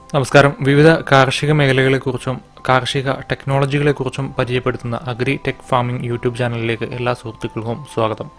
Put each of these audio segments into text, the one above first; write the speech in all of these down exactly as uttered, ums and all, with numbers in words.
നമസ്കാരം. വിവിധ കാർഷിക മേഖലകളെക്കുറിച്ചും കാർഷിക ടെക്നോളജികളെക്കുറിച്ചും പരിചയപ്പെടുത്തുന്ന അഗ്രി ടെക് ഫാമിംഗ് യൂട്യൂബ് ചാനലിലേക്ക് എല്ലാ സുഹൃത്തുക്കൾക്കും സ്വാഗതം.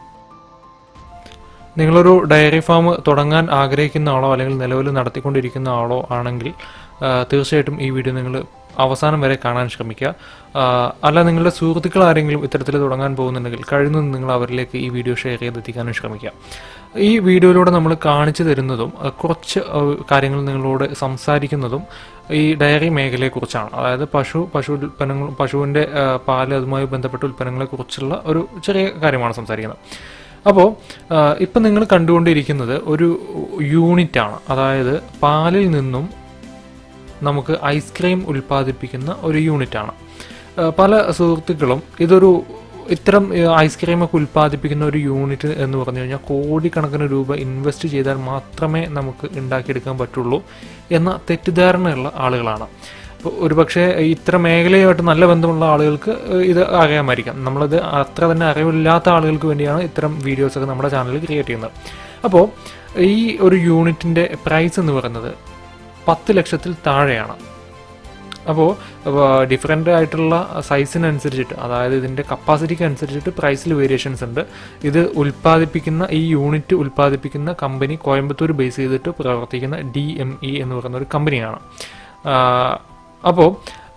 നിങ്ങളൊരു ഡയറി ഫാം തുടങ്ങാൻ ആഗ്രഹിക്കുന്ന ആളോ അല്ലെങ്കിൽ നിലവിൽ നടത്തിക്കൊണ്ടിരിക്കുന്ന ആളോ ആണെങ്കിൽ തീർച്ചയായിട്ടും ഈ വീഡിയോ നിങ്ങൾ അവസാനം വരെ കാണാൻ ശ്രമിക്കുക. അല്ല, നിങ്ങളുടെ സുഹൃത്തുക്കൾ ആരെങ്കിലും ഇത്തരത്തിൽ തുടങ്ങാൻ പോകുന്നുണ്ടെങ്കിൽ കഴിയുന്നതും നിങ്ങൾ അവരിലേക്ക് ഈ വീഡിയോ ഷെയർ ചെയ്തെത്തിക്കാനും ശ്രമിക്കുക. ഈ വീഡിയോയിലൂടെ നമ്മൾ കാണിച്ചു തരുന്നതും കുറച്ച് കാര്യങ്ങൾ നിങ്ങളോട് സംസാരിക്കുന്നതും ഈ ഡയറി മേഖലയെക്കുറിച്ചാണ്. അതായത് പശു പശു ഉൽപ്പന്നങ്ങൾ പശുവിൻ്റെ പാല് അതുമായി ബന്ധപ്പെട്ട ഉൽപ്പന്നങ്ങളെക്കുറിച്ചുള്ള ഒരു ചെറിയ കാര്യമാണ് സംസാരിക്കുന്നത്. അപ്പോൾ ഇപ്പം നിങ്ങൾ കണ്ടുകൊണ്ടിരിക്കുന്നത് ഒരു യൂണിറ്റാണ്. അതായത് പാലിൽ നിന്നും നമുക്ക് ഐസ്ക്രീം ഉൽപ്പാദിപ്പിക്കുന്ന ഒരു യൂണിറ്റാണ്. പല സുഹൃത്തുക്കളും ഇതൊരു ഇത്തരം ഐസ്ക്രീമൊക്കെ ഉൽപ്പാദിപ്പിക്കുന്ന ഒരു യൂണിറ്റ് എന്ന് പറഞ്ഞു കഴിഞ്ഞാൽ കോടിക്കണക്കിന് രൂപ ഇൻവെസ്റ്റ് ചെയ്താൽ മാത്രമേ നമുക്ക് ഉണ്ടാക്കിയെടുക്കാൻ പറ്റുള്ളൂ എന്ന തെറ്റിദ്ധാരണയുള്ള ആളുകളാണ്. അപ്പോൾ ഒരുപക്ഷെ ഇത്തരം മേഖലയുമായിട്ട് നല്ല ബന്ധമുള്ള ആളുകൾക്ക് ഇത് അറിയാമായിരിക്കാം. നമ്മളത് അത്ര തന്നെ അറിവില്ലാത്ത ആളുകൾക്ക് വേണ്ടിയാണ് ഇത്തരം വീഡിയോസൊക്കെ നമ്മുടെ ചാനലിൽ ക്രിയേറ്റ് ചെയ്യുന്നത്. അപ്പോൾ ഈ ഒരു യൂണിറ്റിൻ്റെ പ്രൈസ് എന്ന് പറയുന്നത് പത്ത് ലക്ഷത്തിൽ താഴെയാണ്. അപ്പോൾ ഡിഫറെൻ്റ് ആയിട്ടുള്ള സൈസിനനുസരിച്ചിട്ട്, അതായത് ഇതിൻ്റെ കപ്പാസിറ്റിക്ക് അനുസരിച്ചിട്ട് പ്രൈസിൽ വേരിയേഷൻസ് ഉണ്ട്. ഇത് ഉൽപ്പാദിപ്പിക്കുന്ന ഈ യൂണിറ്റ് ഉൽപ്പാദിപ്പിക്കുന്ന കമ്പനി കോയമ്പത്തൂർ ബേസ് ചെയ്തിട്ട് പ്രവർത്തിക്കുന്ന ഡി എം ഇ എന്ന് പറയുന്ന ഒരു കമ്പനിയാണ്. അപ്പോൾ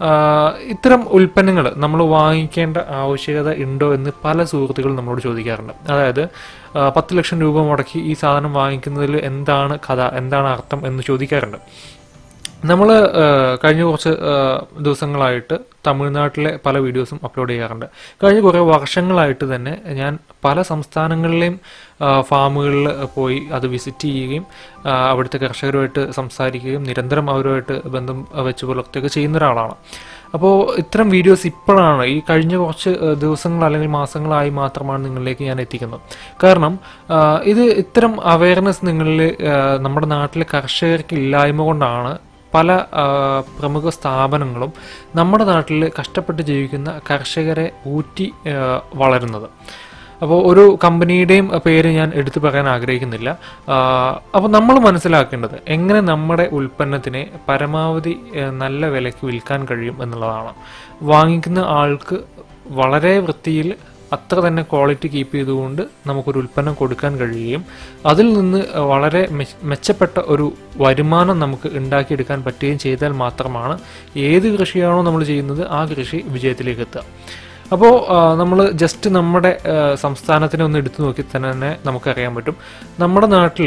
ഇത്തരം ഉൽപ്പന്നങ്ങൾ നമ്മൾ വാങ്ങിക്കേണ്ട ആവശ്യകത ഉണ്ടോ എന്ന് പല സുഹൃത്തുക്കളും നമ്മളോട് ചോദിക്കാറുണ്ട്. അതായത് പത്ത് ലക്ഷം രൂപ മുടക്കി ഈ സാധനം വാങ്ങിക്കുന്നതിൽ എന്താണ് കഥ, എന്താണ് അർത്ഥം എന്ന് ചോദിക്കാറുണ്ട്. നമ്മൾ കഴിഞ്ഞ കുറച്ച് ദിവസങ്ങളായിട്ട് തമിഴ്നാട്ടിലെ പല വീഡിയോസും അപ്ലോഡ് ചെയ്യാറുണ്ട്. കഴിഞ്ഞ കുറേ വർഷങ്ങളായിട്ട് തന്നെ ഞാൻ പല സംസ്ഥാനങ്ങളിലെയും ഫാമുകളിൽ പോയി അത് വിസിറ്റ് ചെയ്യുകയും അവിടുത്തെ കർഷകരുമായിട്ട് സംസാരിക്കുകയും നിരന്തരം അവരുമായിട്ട് ബന്ധം വെച്ച് പുലർത്തുകയൊക്കെ ചെയ്യുന്ന ഒരാളാണ്. അപ്പോൾ ഇത്തരം വീഡിയോസ് ഇപ്പോഴാണ്, ഈ കഴിഞ്ഞ കുറച്ച് ദിവസങ്ങൾ അല്ലെങ്കിൽ മാസങ്ങളായി മാത്രമാണ് നിങ്ങളിലേക്ക് ഞാൻ എത്തിക്കുന്നത്. കാരണം ഇത് ഇത്തരം അവയർനെസ് നിങ്ങളിൽ നമ്മുടെ നാട്ടിലെ കർഷകർക്ക് ഇല്ലായ്മ കൊണ്ടാണ് പല പ്രമുഖ സ്ഥാപനങ്ങളും നമ്മുടെ നാട്ടിൽ കഷ്ടപ്പെട്ട് ജീവിക്കുന്ന കർഷകരെ ഊറ്റി വളരുന്നത്. അപ്പോൾ ഒരു കമ്പനിയുടെയും പേര് ഞാൻ എടുത്തു പറയാൻ ആഗ്രഹിക്കുന്നില്ല. അപ്പോൾ നമ്മൾ മനസ്സിലാക്കേണ്ടത് എങ്ങനെ നമ്മുടെ ഉൽപ്പന്നത്തിനെ പരമാവധി നല്ല വിലയ്ക്ക് വിൽക്കാൻ കഴിയും എന്നുള്ളതാണ്. വാങ്ങിക്കുന്ന ആൾക്ക് വളരെ വൃത്തിയിൽ അത്ര തന്നെ ക്വാളിറ്റി കീപ്പ് ചെയ്തുകൊണ്ട് നമുക്കൊരു ഉൽപ്പന്നം കൊടുക്കാൻ കഴിയുകയും അതിൽ നിന്ന് വളരെ മെച്ചപ്പെട്ട ഒരു വരുമാനം നമുക്ക് ഉണ്ടാക്കിയെടുക്കാൻ പറ്റുകയും ചെയ്താൽ മാത്രമാണ് ഏത് കൃഷിയാണോ നമ്മൾ ചെയ്യുന്നത് ആ കൃഷി വിജയത്തിലേക്ക് എത്തുക. അപ്പോൾ നമ്മൾ ജസ്റ്റ് നമ്മുടെ സംസ്ഥാനത്തിനെ ഒന്ന് എടുത്തു നോക്കി തന്നെ നമുക്കറിയാൻ പറ്റും. നമ്മുടെ നാട്ടിൽ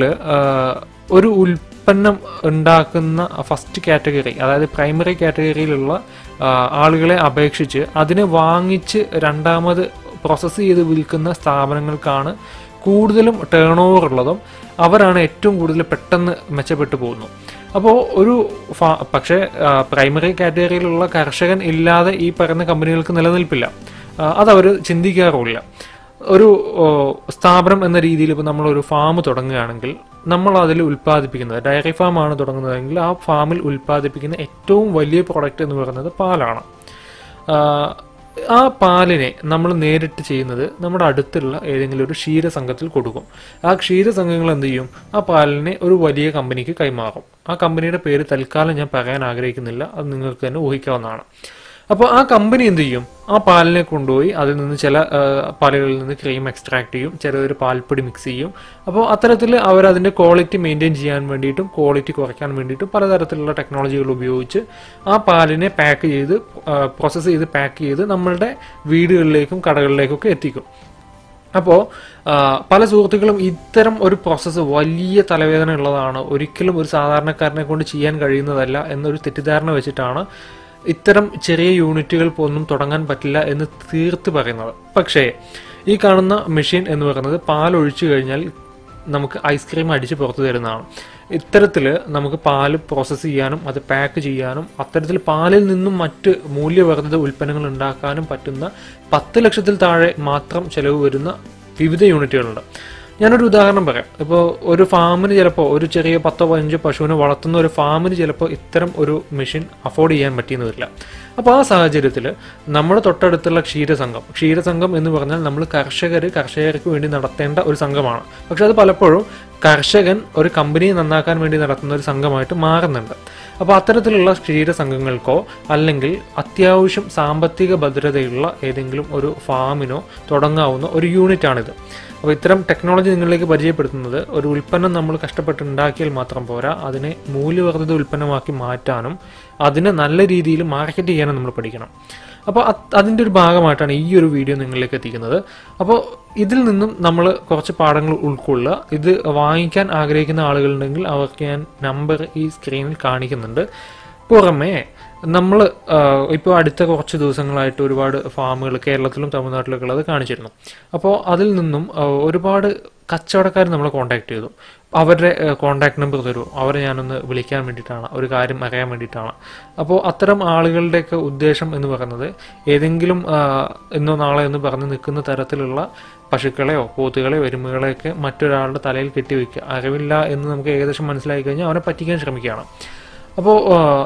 ഒരു ഉൽപ്പന്നം ഉണ്ടാക്കുന്ന ഫസ്റ്റ് കാറ്റഗറി, അതായത് പ്രൈമറി കാറ്റഗറിയിലുള്ള ആളുകളെ അപേക്ഷിച്ച് അതിനെ വാങ്ങിച്ച് രണ്ടാമത് പ്രോസസ്സ് ചെയ്ത് വിൽക്കുന്ന സ്ഥാപനങ്ങൾക്കാണ് കൂടുതലും ടേൺ ഓവർ ഉള്ളതും അവരാണ് ഏറ്റവും കൂടുതൽ പെട്ടെന്ന് മെച്ചപ്പെട്ടു പോകുന്നു. അപ്പോൾ ഒരു ഫാ പക്ഷേ പ്രൈമറി കാറ്റഗറിയിലുള്ള കർഷകൻ ഇല്ലാതെ ഈ പറയുന്ന കമ്പനികൾക്ക് നിലനിൽപ്പില്ല. അതവർ ചിന്തിക്കാറുമില്ല. ഒരു സ്ഥാപനം എന്ന രീതിയിൽ ഇപ്പോൾ നമ്മളൊരു ഫാം തുടങ്ങുകയാണെങ്കിൽ നമ്മൾ അതിൽ ഉൽപ്പാദിപ്പിക്കുന്നത്, ഡയറി ഫാമാണ് തുടങ്ങുന്നതെങ്കിൽ ആ ഫാമിൽ ഉൽപ്പാദിപ്പിക്കുന്ന ഏറ്റവും വലിയ പ്രോഡക്റ്റ് എന്ന് പറയുന്നത് പാലാണ്. ആ പാലിനെ നമ്മൾ നേരിട്ട് ചെയ്യുന്നത് നമ്മുടെ അടുത്തുള്ള ഏതെങ്കിലും ഒരു ക്ഷീരസംഘത്തിൽ കൊടുക്കും. ആ ക്ഷീരസംഘങ്ങൾ എന്ത് ചെയ്യും? ആ പാലിനെ ഒരു വലിയ കമ്പനിക്ക് കൈമാറും. ആ കമ്പനിയുടെ പേര് തൽക്കാലം ഞാൻ പറയാൻ ആഗ്രഹിക്കുന്നില്ല, അത് നിങ്ങൾക്ക് തന്നെ ഊഹിക്കാവുന്നതാണ്. അപ്പോൾ ആ കമ്പനി എന്ത് ചെയ്യും? ആ പാലിനെ കൊണ്ടുപോയി അതിൽ നിന്ന് ചില പാലുകളിൽ നിന്ന് ക്രീം എക്സ്ട്രാക്ട് ചെയ്യും, ചിലവർ പാൽപ്പൊടി മിക്സ് ചെയ്യും. അപ്പോൾ അത്തരത്തിൽ അവർ അതിൻ്റെ ക്വാളിറ്റി മെയിൻറ്റെയിൻ ചെയ്യാൻ വേണ്ടിയിട്ടും ക്വാളിറ്റി കുറയ്ക്കാൻ വേണ്ടിയിട്ടും പലതരത്തിലുള്ള ടെക്നോളജികൾ ഉപയോഗിച്ച് ആ പാലിനെ പാക്ക് ചെയ്ത് പ്രോസസ്സ് ചെയ്ത് പാക്ക് ചെയ്ത് നമ്മളുടെ വീടുകളിലേക്കും കടകളിലേക്കൊക്കെ എത്തിക്കും. അപ്പോൾ പല സുഹൃത്തുക്കളും ഇത്തരം ഒരു പ്രോസസ്സ് വലിയ തലവേദന ഉള്ളതാണ്, ഒരിക്കലും ഒരു സാധാരണക്കാരനെ കൊണ്ട് ചെയ്യാൻ കഴിയുന്നതല്ല എന്നൊരു തെറ്റിദ്ധാരണ വെച്ചിട്ടാണ് ഇത്തരം ചെറിയ യൂണിറ്റുകൾ ഒന്നും തുടങ്ങാൻ പറ്റില്ല എന്ന് തീർത്ത് പറയുന്നത്. പക്ഷേ ഈ കാണുന്ന മെഷീൻ എന്ന് പറയുന്നത് പാൽ ഒഴിച്ചു കഴിഞ്ഞാൽ നമുക്ക് ഐസ്ക്രീം അടിച്ച് പുറത്തു തരുന്നതാണ്. ഇത്തരത്തിൽ നമുക്ക് പാല് പ്രോസസ്സ് ചെയ്യാനും അത് പാക്ക് ചെയ്യാനും അത്തരത്തിൽ പാലിൽ നിന്നും മറ്റ് മൂല്യവർദ്ധിത ഉൽപ്പന്നങ്ങൾ ഉണ്ടാക്കാനും പറ്റുന്ന പത്ത് ലക്ഷത്തിൽ താഴെ മാത്രം ചിലവ് വരുന്ന വിവിധ യൂണിറ്റുകളുണ്ട്. ഞാനൊരു ഉദാഹരണം പറയാം. ഇപ്പോൾ ഒരു ഫാമിന് ചിലപ്പോൾ ഒരു ചെറിയ പത്തോ പതിനഞ്ചോ പശുവിനെ വളർത്തുന്ന ഒരു ഫാമിന് ചിലപ്പോൾ ഇത്തരം ഒരു മെഷീൻ അഫോർഡ് ചെയ്യാൻ പറ്റിയെന്ന് വരില്ല. അപ്പോൾ ആ സാഹചര്യത്തിൽ നമ്മുടെ തൊട്ടടുത്തുള്ള ക്ഷീരസംഘം ക്ഷീരസംഘം എന്ന് പറഞ്ഞാൽ നമ്മൾ കർഷകർ കർഷകർക്ക് വേണ്ടി നടത്തേണ്ട ഒരു സംഘമാണ്. പക്ഷെ അത് പലപ്പോഴും കർഷകൻ ഒരു കമ്പനിയെ നന്നാക്കാൻ വേണ്ടി നടത്തുന്ന ഒരു സംഘമായിട്ട് മാറുന്നുണ്ട്. അപ്പോൾ അത്തരത്തിലുള്ള ക്ഷീരസംഘങ്ങൾക്കോ അല്ലെങ്കിൽ അത്യാവശ്യം സാമ്പത്തിക ഭദ്രതയുള്ള ഏതെങ്കിലും ഒരു ഫാമിനോ തുടങ്ങാവുന്ന ഒരു യൂണിറ്റാണിത്. അപ്പോൾ ഇത്തരം ടെക്നോളജി നിങ്ങളിലേക്ക് പരിചയപ്പെടുത്തുന്നത് ഒരു ഉൽപ്പന്നം നമ്മൾ കഷ്ടപ്പെട്ട് ഉണ്ടാക്കിയാൽ മാത്രം പോരാ, അതിനെ മൂല്യവർദ്ധിത ഉൽപ്പന്നമാക്കി മാറ്റാനും അതിനെ നല്ല രീതിയിൽ മാർക്കറ്റ് ചെയ്യാനും നമ്മൾ പഠിക്കണം. അപ്പോൾ അതിൻ്റെ ഒരു ഭാഗമായിട്ടാണ് ഈ ഒരു വീഡിയോ നിങ്ങളിലേക്ക് എത്തിക്കുന്നത്. അപ്പോൾ ഇതിൽ നിന്നും നമ്മൾ കുറച്ച് പാഠങ്ങൾ ഉൾക്കൊള്ളുക. ഇത് വാങ്ങിക്കാൻ ആഗ്രഹിക്കുന്ന ആളുകളുണ്ടെങ്കിൽ അവർക്ക് ഞാൻ നമ്പർ ഈ സ്ക്രീനിൽ കാണിക്കുന്നുണ്ട്. പുറമേ നമ്മൾ ഇപ്പോൾ അടുത്ത കുറച്ച് ദിവസങ്ങളായിട്ട് ഒരുപാട് ഫാമുകൾ കേരളത്തിലും തമിഴ്നാട്ടിലൊക്കെ ഉള്ളത് കാണിച്ചിരുന്നു. അപ്പോൾ അതിൽ നിന്നും ഒരുപാട് കച്ചവടക്കാർ നമ്മളെ കോൺടാക്ട് ചെയ്തു. അവരുടെ കോൺടാക്ട് നമ്പർ തരുമോ, അവരെ ഞാനൊന്ന് വിളിക്കാൻ വേണ്ടിയിട്ടാണ്, ഒരു കാര്യം അറിയാൻ വേണ്ടിയിട്ടാണ്. അപ്പോൾ അത്തരം ആളുകളുടെയൊക്കെ ഉദ്ദേശം എന്ന് പറയുന്നത് ഏതെങ്കിലും ഇന്നോ നാളെ എന്ന് പറഞ്ഞ് നിൽക്കുന്ന തരത്തിലുള്ള പശുക്കളെയോ പോത്തുകളെയോ എരുമകളെയൊക്കെ മറ്റൊരാളുടെ തലയിൽ കെട്ടിവെക്കുക, അറിവില്ല എന്ന് നമുക്ക് ഏകദേശം മനസ്സിലായി കഴിഞ്ഞാൽ അവനെ പറ്റിക്കാൻ ശ്രമിക്കുകയാണ്. അപ്പോൾ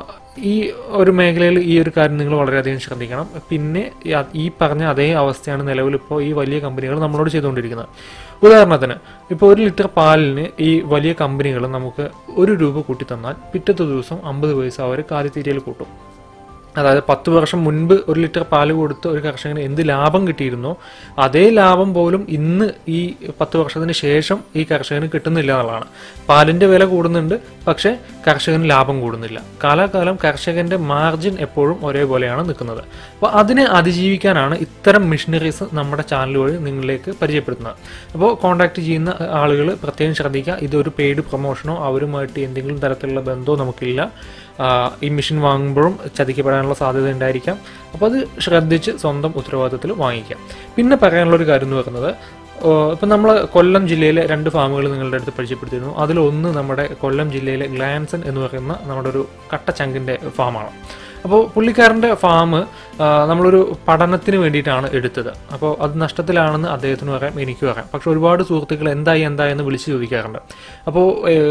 ഈ ഒരു മേഖലയിൽ ഈ ഒരു കാര്യം നിങ്ങൾ വളരെയധികം ശ്രദ്ധിക്കണം. പിന്നെ ഈ പറഞ്ഞ അതേ അവസ്ഥയാണ് നിലവിൽ ഇപ്പോൾ ഈ വലിയ കമ്പനികൾ നമ്മളോട് ചെയ്തുകൊണ്ടിരിക്കുന്നത്. ഉദാഹരണത്തിന് ഇപ്പോൾ ഒരു ലിറ്റർ പാലിന് ഈ വലിയ കമ്പനികൾ നമുക്ക് ഒരു രൂപ കൂട്ടി തന്നാൽ പിറ്റത്തെ ദിവസം അമ്പത് പൈസ അവർ കാലിത്തീറ്റയിൽ കൂട്ടും. അതായത് പത്ത് വർഷം മുൻപ് ഒരു ലിറ്റർ പാല് കൊടുത്ത് ഒരു കർഷകന് എന്ത് ലാഭം കിട്ടിയിരുന്നോ അതേ ലാഭം പോലും ഇന്ന് ഈ പത്ത് വർഷത്തിന് ശേഷം ഈ കർഷകന് കിട്ടുന്നില്ല എന്നുള്ളതാണ്. പാലിൻ്റെ വില കൂടുന്നുണ്ട്, പക്ഷേ കർഷകന് ലാഭം കൂടുന്നില്ല. കാലാകാലം കർഷകൻ്റെ മാർജിൻ എപ്പോഴും ഒരേപോലെയാണ് നിൽക്കുന്നത്. അപ്പോൾ അതിനെ അതിജീവിക്കാനാണ് ഇത്തരം മെഷീനറീസ് നമ്മുടെ ചാനൽ വഴി നിങ്ങളിലേക്ക് പരിചയപ്പെടുത്തുന്നത്. അപ്പോൾ കോൺടാക്ട് ചെയ്യുന്ന ആളുകൾ പ്രത്യേകം ശ്രദ്ധിക്കുക. ഇതൊരു പെയ്ഡ് പ്രൊമോഷനോ അവരുമായിട്ട് എന്തെങ്കിലും തരത്തിലുള്ള ബന്ധമോ നമുക്കില്ല. ഈ മെഷീൻ വാങ്ങുമ്പോഴും ചതിക്കപ്പെടാനുള്ള സാധ്യത ഉണ്ടായിരിക്കാം. അപ്പോൾ അത് ശ്രദ്ധിച്ച് സ്വന്തം ഉത്തരവാദിത്തത്തിൽ വാങ്ങിക്കാം. പിന്നെ പറയാനുള്ളൊരു കാര്യം എന്ന് പറയുന്നത്, ഇപ്പം നമ്മൾ കൊല്ലം ജില്ലയിലെ രണ്ട് ഫാമുകൾ നിങ്ങളുടെ അടുത്ത് പരിചയപ്പെടുത്തിയിരുന്നു. അതിലൊന്ന് നമ്മുടെ കൊല്ലം ജില്ലയിലെ ഗ്ലാൻസൺ എന്ന് പറയുന്ന നമ്മുടെ ഒരു കട്ടച്ചങ്കിൻ്റെ ഫാമാണ്. അപ്പോൾ പുള്ളിക്കാരൻ്റെ ഫാം നമ്മളൊരു പഠനത്തിന് വേണ്ടിയിട്ടാണ് എടുത്തത്. അപ്പോൾ അത് നഷ്ടത്തിലാണെന്ന് അദ്ദേഹത്തിന് പറയാം, എനിക്ക് പറയാം. പക്ഷെ ഒരുപാട് സുഹൃത്തുക്കൾ എന്തായി എന്തായി എന്ന് വിളിച്ച് ചോദിക്കാറുണ്ട്. അപ്പോൾ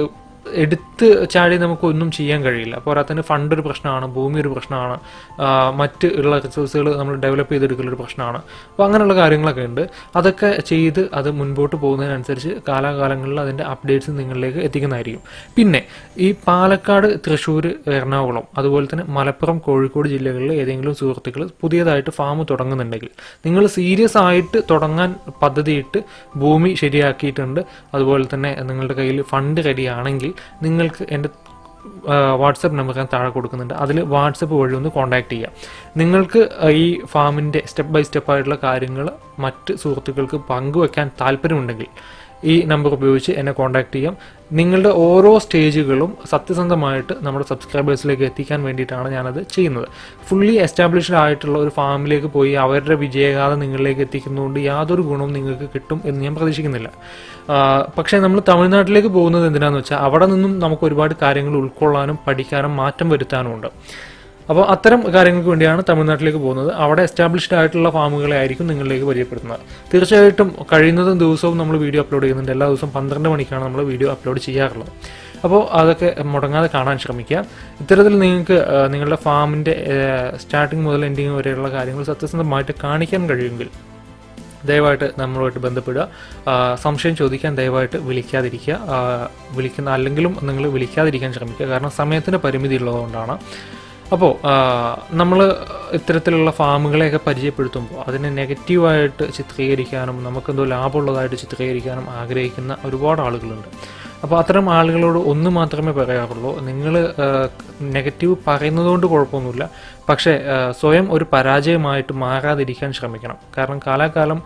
എടുത്ത് ചാടി നമുക്കൊന്നും ചെയ്യാൻ കഴിയില്ല. പോരാത്തതിന് ഫണ്ട് ഒരു പ്രശ്നമാണ്, ഭൂമി ഒരു പ്രശ്നമാണ്, മറ്റ് ഉള്ള റിസോഴ്സുകൾ നമ്മൾ ഡെവലപ്പ് ചെയ്തെടുക്കലൊരു പ്രശ്നമാണ്. അപ്പോൾ അങ്ങനെയുള്ള കാര്യങ്ങളൊക്കെ ഉണ്ട്. അതൊക്കെ ചെയ്ത് അത് മുൻപോട്ട് പോകുന്നതിനനുസരിച്ച് കാലാകാലങ്ങളിൽ അതിൻ്റെ അപ്ഡേറ്റ്സ് നിങ്ങളിലേക്ക് എത്തിക്കുന്നതായിരിക്കും. പിന്നെ ഈ പാലക്കാട്, തൃശ്ശൂർ, എറണാകുളം, അതുപോലെ തന്നെ മലപ്പുറം, കോഴിക്കോട് ജില്ലകളിൽ ഏതെങ്കിലും സുഹൃത്തുക്കൾ പുതിയതായിട്ട് ഫാം തുടങ്ങുന്നുണ്ടെങ്കിൽ നിങ്ങൾ സീരിയസ് ആയിട്ട് തുടങ്ങാൻ പദ്ധതിയിട്ട് ഭൂമി ശരിയാക്കിയിട്ടുണ്ട്, അതുപോലെ തന്നെ നിങ്ങളുടെ കയ്യിൽ ഫണ്ട് റെഡിയാണെങ്കിൽ നിങ്ങൾക്ക് എൻ്റെ വാട്സപ്പ് നമ്പർ ഞാൻ താഴെ കൊടുക്കുന്നുണ്ട്. അതിൽ വാട്സപ്പ് വഴി ഒന്ന് കോൺടാക്ട് ചെയ്യുക. നിങ്ങൾക്ക് ഈ ഫാമിൻ്റെ സ്റ്റെപ്പ് ബൈ സ്റ്റെപ്പ് ആയിട്ടുള്ള കാര്യങ്ങൾ മറ്റ് സുഹൃത്തുക്കൾക്ക് പങ്കുവെക്കാൻ താല്പര്യമുണ്ടെങ്കിൽ ഈ നമ്പർ ഉപയോഗിച്ച് എന്നെ കോൺടാക്ട് ചെയ്യാം. നിങ്ങളുടെ ഓരോ സ്റ്റേജുകളും സത്യസന്ധമായിട്ട് നമ്മുടെ സബ്സ്ക്രൈബേഴ്സിലേക്ക് എത്തിക്കാൻ വേണ്ടിയിട്ടാണ് ഞാനത് ചെയ്യുന്നത്. ഫുള്ളി എസ്റ്റാബ്ലിഷ്ഡ് ആയിട്ടുള്ള ഒരു ഫാമിലേക്ക് പോയി അവരുടെ വിജയഗാഥ നിങ്ങളിലേക്ക് എത്തിക്കുന്നതുകൊണ്ട് യാതൊരു ഗുണവും നിങ്ങൾക്ക് കിട്ടും എന്ന് ഞാൻ പ്രതീക്ഷിക്കുന്നില്ല. പക്ഷേ നമ്മൾ തമിഴ്നാട്ടിലേക്ക് പോകുന്നത് എന്തിനാണെന്ന് വെച്ചാൽ അവിടെ നിന്നും നമുക്ക് ഒരുപാട് കാര്യങ്ങൾ ഉൾക്കൊള്ളാനും പഠിക്കാനും മാറ്റം വരുത്താനും ഉണ്ട്. അപ്പോൾ അത്തരം കാര്യങ്ങൾക്ക് വേണ്ടിയാണ് തമിഴ്നാട്ടിലേക്ക് പോകുന്നത്. അവിടെ എസ്റ്റാബ്ലിഷ്ഡ് ആയിട്ടുള്ള ഫാമുകളെ ആയിരിക്കും നിങ്ങളിലേക്ക് പരിചയപ്പെടുത്തുന്നത്. തീർച്ചയായിട്ടും കഴിയുന്നതും ദിവസവും നമ്മൾ വീഡിയോ അപ്ലോഡ് ചെയ്യുന്നുണ്ട്. എല്ലാ ദിവസവും പന്ത്രണ്ട് മണിക്കാണ് നമ്മൾ വീഡിയോ അപ്ലോഡ് ചെയ്യാറുള്ളത്. അപ്പോൾ അതൊക്കെ മുടങ്ങാതെ കാണാൻ ശ്രമിക്കുക. ഇത്തരത്തിൽ നിങ്ങൾക്ക് നിങ്ങളുടെ ഫാമിൻ്റെ സ്റ്റാർട്ടിങ് മുതൽ എൻഡിങ് വരെയുള്ള കാര്യങ്ങൾ സത്യസന്ധമായിട്ട് കാണിക്കാൻ കഴിയുമെങ്കിൽ ദയവായിട്ട് നമ്മളുമായിട്ട് ബന്ധപ്പെടുക. സംശയം ചോദിക്കാൻ ദയവായിട്ട് വിളിക്കാതിരിക്കുക. വിളിക്കുന്ന അല്ലെങ്കിലും നിങ്ങൾ വിളിക്കാതിരിക്കാൻ ശ്രമിക്കുക. കാരണം സമയത്തിന് പരിമിതി ഉള്ളതുകൊണ്ടാണ്. അപ്പോൾ നമ്മൾ ഇത്തരത്തിലുള്ള ഫാമുകളെയൊക്കെ പരിചയപ്പെടുത്തുമ്പോൾ അതിനെ നെഗറ്റീവായിട്ട് ചിത്രീകരിക്കാനും നമുക്കെന്തോ ലാഭമുള്ളതായിട്ട് ചിത്രീകരിക്കാനും ആഗ്രഹിക്കുന്ന ഒരുപാട് ആളുകളുണ്ട്. അപ്പോൾ അത്തരം ആളുകളോട് ഒന്ന് മാത്രമേ പറയാറുള്ളൂ, നിങ്ങൾ നെഗറ്റീവ് പറയുന്നതുകൊണ്ട് കുഴപ്പമൊന്നുമില്ല, പക്ഷേ സ്വയം ഒരു പരാജയമായിട്ട് മാറാതിരിക്കാൻ ശ്രമിക്കണം. കാരണം കാലാകാലം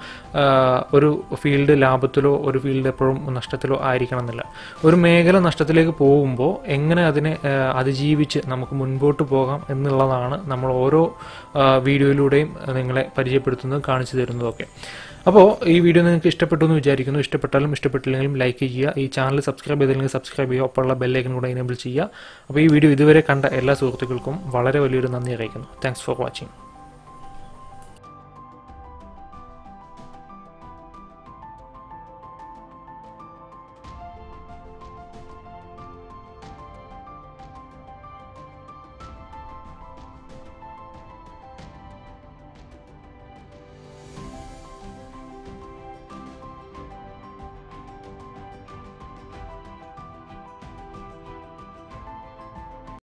ഒരു ഫീൽഡ് ലാഭത്തിലോ ഒരു ഫീൽഡ് എപ്പോഴും നഷ്ടത്തിലോ ആയിരിക്കണം എന്നില്ല. ഒരു മേഖല നഷ്ടത്തിലേക്ക് പോകുമ്പോൾ എങ്ങനെ അതിനെ അതിജീവിച്ച് നമുക്ക് മുൻപോട്ട് പോകാം എന്നുള്ളതാണ് നമ്മൾ ഓരോ വീഡിയോയിലൂടെയും നിങ്ങളെ പരിചയപ്പെടുത്തുന്നതും കാണിച്ചു തരുന്നതൊക്കെ. അപ്പോൾ ഈ വീഡിയോ നിങ്ങൾക്ക് ഇഷ്ടപ്പെട്ടു എന്ന് വിചാരിക്കുന്നു. ഇഷ്ടപ്പെട്ടാലും ഇഷ്ടപ്പെട്ടില്ലെങ്കിലും ലൈക്ക് ചെയ്യുക. ഈ ചാനൽ സബ്സ്ക്രൈബ് ചെയ്തില്ലെങ്കിൽ സബ്സ്ക്രൈബ് ചെയ്യുക. ഒപ്പമുള്ള ബെല്ലൈക്കൻ കൂടെ എനേബിൾ ചെയ്യുക. അപ്പോൾ ഈ വീഡിയോ ഇതുവരെ കണ്ട എല്ലാ സുഹൃത്തുക്കൾക്കും വളരെ വലിയൊരു നന്ദി അറിയിക്കുന്നു. Thanks for watching.